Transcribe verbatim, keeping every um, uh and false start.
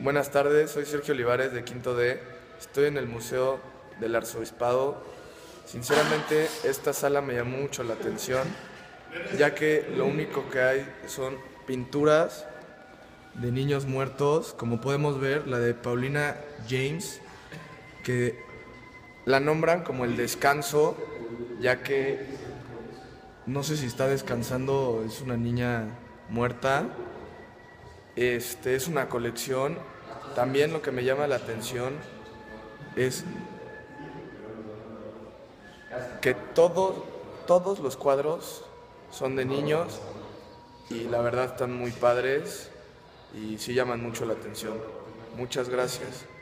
Buenas tardes, soy Sergio Olivares de Quinto D. Estoy en el Museo del Arzobispado. Sinceramente, esta sala me llamó mucho la atención, ya que lo único que hay son pinturas de niños muertos, como podemos ver, la de Paulina James, que la nombran como el descanso, ya que no sé si está descansando, es una niña muerta. Este es una colección. También lo que me llama la atención es que todo, todos los cuadros son de niños y la verdad están muy padres y sí llaman mucho la atención. Muchas gracias.